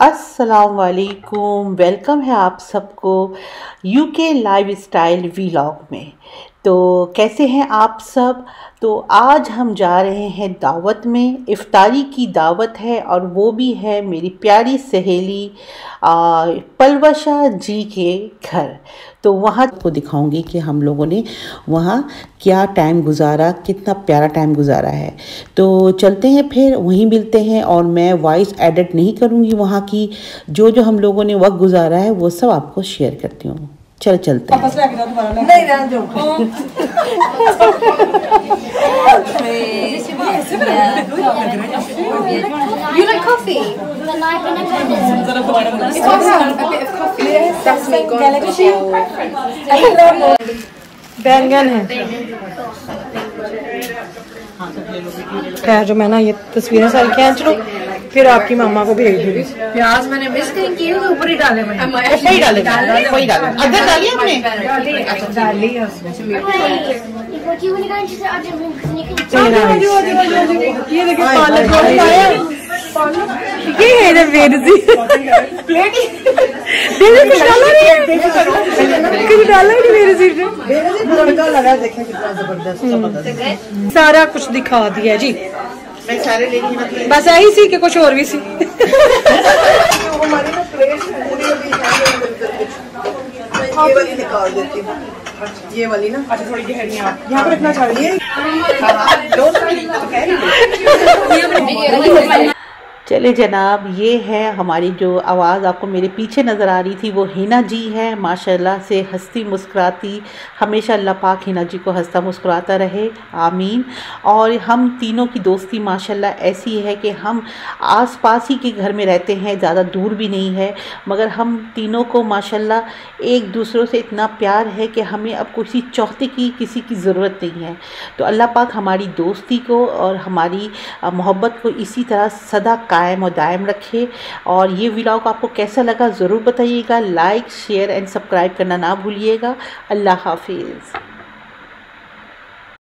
अस्सलाम वालेकुम, वेलकम है आप सबको यूके लाइफ स्टाइल व्लॉग में। तो कैसे हैं आप सब। तो आज हम जा रहे हैं दावत में, इफ्तारी की दावत है और वो भी है मेरी प्यारी सहेली पलवशा जी के घर। तो वहाँ को दिखाऊंगी कि हम लोगों ने वहाँ क्या टाइम गुजारा, कितना प्यारा टाइम गुजारा है। तो चलते हैं, फिर वहीं मिलते हैं। और मैं वॉइस एडिट नहीं करूँगी, वहाँ की जो हम लोगों ने वक्त गुजारा है वो सब आपको शेयर करती हूँ। चलते हैं। You like coffee? बैंगन है खैर, जो मैं ना ये तस्वीरें सारी खींच लूं, फिर आपकी मामा को भेज दूंगी। प्याज मैंने मिक्स नहीं किए, ऊपर ही डाले मैंने। ऊपर ही डाले, वही डाले। अदरक डाली आपने? डाली है ये देखिए पालक आया, ये है ना मेरी प्लेट। कुछ डाला नहीं, कुछ डाला नहीं मेरे सिर में। तड़का लगा, देखें कितना जबरदस्त। सारा कुछ दिखा दिया जी। मैं सारे लेके बस यही सी कि कुछ और भी सी। हमारी ना प्लेट पूरी ये वाली निकाल देती हूँ, ये वाली ना। अच्छा, थोड़ी गहरी यहाँ पर रखना चाहिए। चले जनाब, ये है हमारी जो आवाज़ आपको मेरे पीछे नज़र आ रही थी, वो हिना जी है। माशाल्लाह से हंसती मुस्कुराती, हमेशा अल्लाह पाक हिना जी को हंसता मुस्कुराता रहे, आमीन। और हम तीनों की दोस्ती माशाल्लाह ऐसी है कि हम आस-पास ही के घर में रहते हैं, ज़्यादा दूर भी नहीं है, मगर हम तीनों को माशाल्लाह एक दूसरों से इतना प्यार है कि हमें अब किसी चौथे की किसी की ज़रूरत नहीं है। तो अल्लाह पाक हमारी दोस्ती को और हमारी मोहब्बत को इसी तरह सदा कायम और दायम रखे। और ये व्लॉग आपको कैसा लगा ज़रूर बताइएगा। लाइक, शेयर एंड सब्सक्राइब करना ना भूलिएगा। अल्लाह हाफिज़।